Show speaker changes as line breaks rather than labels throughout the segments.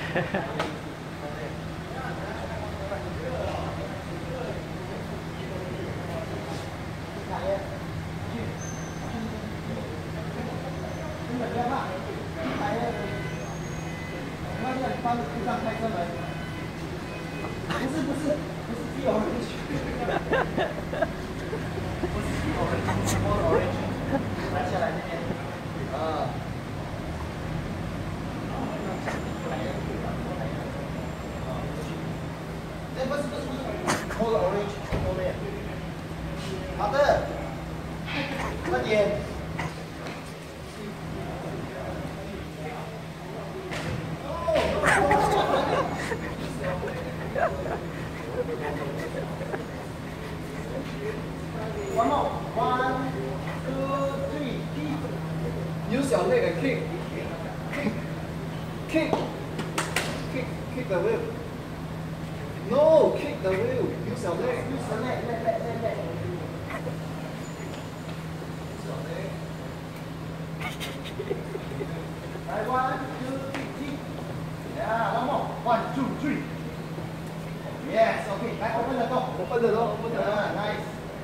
帮你路上开车门，不是自由人群，不是自由人群，来下来这边，不是 ，Hold orange 后面，好的，快点。One more. 1, 2, 3, keep. Use your leg and kick. Kick the wheel. No, kick the wheel. Use your leg. Use your leg. Leg. Right, 1, 2, 3, keep. Yeah, one more. 1, 2, 3. Yes, okay. 来 open the door. Open the door. Open the door. Nice.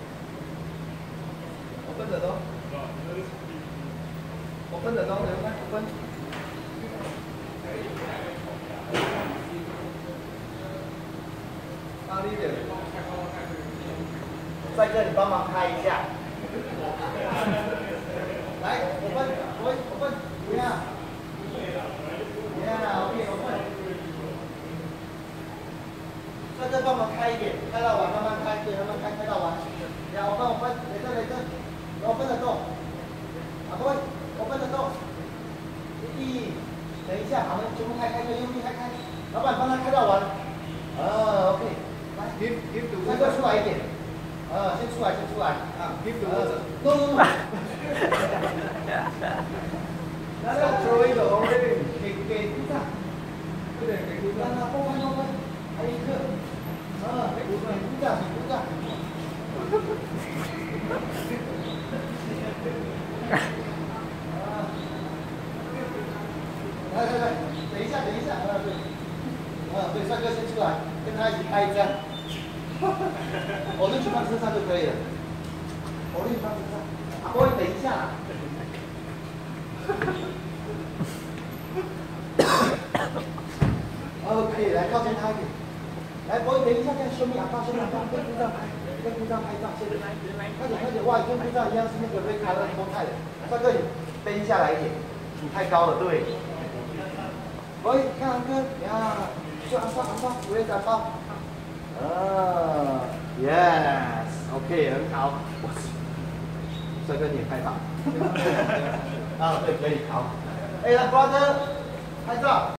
Open the door. Open the door. Open. 大力一点。帅哥，你帮忙开一下。来 ，open. 不要。Yeah, okay, open. 帅哥，帮忙开一点，开到完慢慢开，对，慢慢开，开到完。要open. 雷震。open the door. 啊，各位 ，open the door. 等一下，把门全部开，对，用力开。老板帮他开到完。OK， 来 ，give the 帅哥出来一点。先出来。啊 ，give the water. No. Stop throwing the orange. 给鼓掌。快点给鼓掌。让他过关。还有一个。给鼓掌。来，等一下，对，帅哥先出来，跟他一起拍一张。orange放身上就可以了。orange放身上，各位等一下。OK， 来靠近他一点。来，各位等一下，这样兄弟阿爸，跟鼓掌拍照，先快点，哇，跟鼓掌一样是那个被开了多菜的。帅哥，你背下来一点，你太高了，对。喂，看安哥，呀，就安包，我也安包。Yes，OK， 很好。帅哥你也拍吧。对，可以，好。来 ，brother， 拍照。